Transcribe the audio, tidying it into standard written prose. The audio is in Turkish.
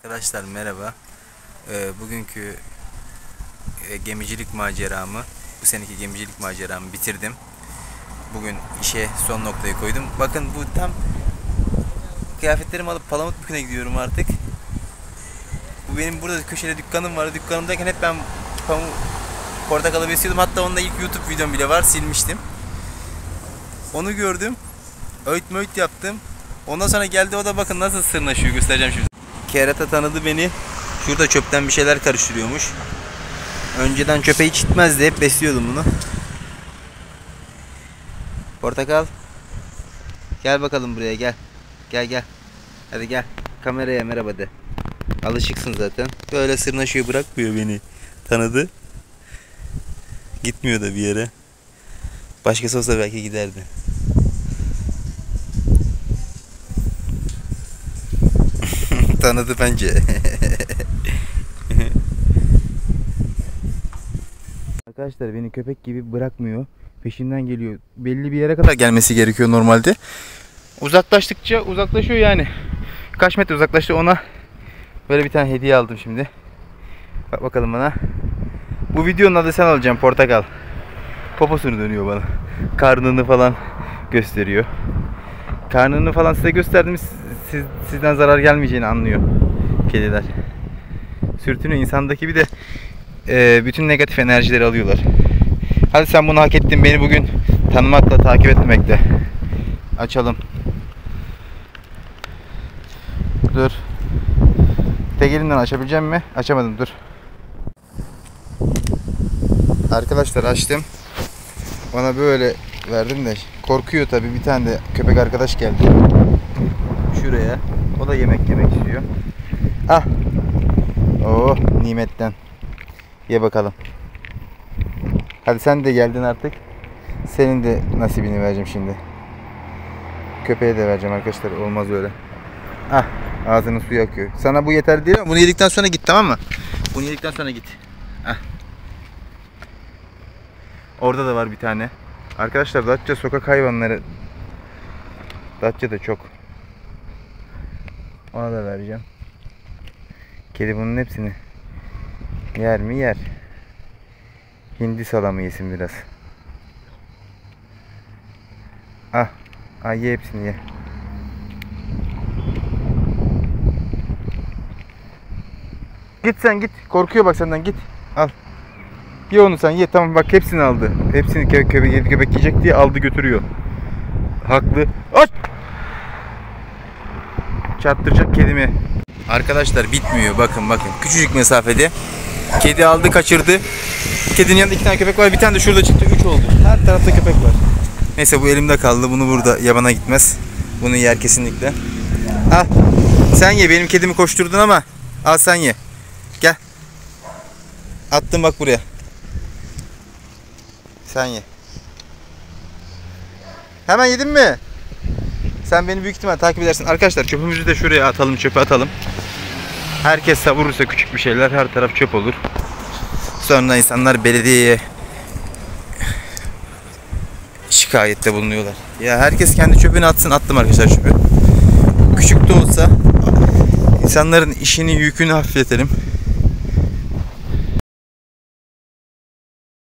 Arkadaşlar merhaba. Bugünkü gemicilik maceramı, bu seneki gemicilik maceramı bitirdim. Bugün işe son noktayı koydum. Bakın bu tam kıyafetlerimi alıp Palamutbükü'ne gidiyorum artık. Bu benim burada köşede dükkanım vardı. Dükkanımdayken hep ben portakalı besliyordum. Hatta onda ilk YouTube videom bile var, silmiştim. Onu gördüm. Öğüt yaptım. Ondan sonra geldi o da bakın nasıl sırnaşıyor, göstereceğim şimdi. Kerata tanıdı beni. Şurada çöpten bir şeyler karıştırıyormuş. Önceden çöpe hiç gitmezdi. Hep besliyordum bunu. Portakal. Gel bakalım buraya, gel. Gel. Hadi gel. Kameraya merhaba de. Alışıksın zaten. Böyle sırnaşıyor, bırakmıyor beni. Tanıdı. Gitmiyor da bir yere. Başkası olsa belki giderdi. Tanıdı bence. Arkadaşlar beni köpek gibi bırakmıyor. Peşimden geliyor. Belli bir yere kadar gelmesi gerekiyor normalde. Uzaklaştıkça uzaklaşıyor yani. Kaç metre uzaklaştı, ona böyle bir tane hediye aldım şimdi. Bak bakalım bana. Bu videonun adı sen olacaksın Portakal. Poposunu dönüyor bana. Karnını falan gösteriyor. Karnını falan size gösterdim. Sizden zarar gelmeyeceğini anlıyor kediler. Sürtünüyor. İnsandaki bir de bütün negatif enerjileri alıyorlar. Hadi sen bunu hak ettin, beni bugün tanımakla, takip etmekle. Açalım. Dur. Tek elimden açabileceğim mi? Açamadım, dur. Arkadaşlar açtım. Ona böyle verdim de korkuyor tabii. Bir tane de köpek arkadaş geldi şuraya. O da yemek istiyor. Ah. Oh, nimetten. Ye bakalım. Hadi sen de geldin artık. Senin de nasibini vereceğim şimdi. Köpeğe de vereceğim arkadaşlar. Olmaz öyle. Ah, ağzının suyu akıyor. Sana bu yeter değil ama bunu yedikten sonra git, tamam mı? Bunu yedikten sonra git. Ah. Orada da var bir tane. Arkadaşlar Datça sokak hayvanları. Datça'da çok. Ona da vereceğim. Kedi bunun hepsini yer mi? Yer. Hindi salamı yesin biraz. Ah. Ay, ye hepsini, ye. Git sen, git. Korkuyor bak senden, git. Al. Ye onu sen, ye. Tamam bak, hepsini aldı. Hepsini köpek yiyecek diye aldı götürüyor. Haklı. Aç! Çarptıracak kedimi. Arkadaşlar bitmiyor, bakın. Küçücük mesafede. Kedi aldı kaçırdı. Kedinin yanında 2 tane köpek var. Bir tane de şurada çıktı. 3 oldu. Her tarafta köpek var. Neyse bu elimde kaldı. Bunu burada yabana gitmez. Bunu yer kesinlikle. Al. Sen ye. Benim kedimi koşturdun ama. Al sen ye. Gel. Attım bak buraya. Sen ye. Hemen yedin mi? Sen beni büyük ihtimal takip edersin. Arkadaşlar çöpümüzü de şuraya atalım. Çöpe atalım. Herkes savurursa küçük bir şeyler, her taraf çöp olur. Sonra insanlar belediyeye şikayette bulunuyorlar. Ya herkes kendi çöpünü atsın. Attım arkadaşlar çöpü. Küçük de olsa insanların işini, yükünü hafifletelim.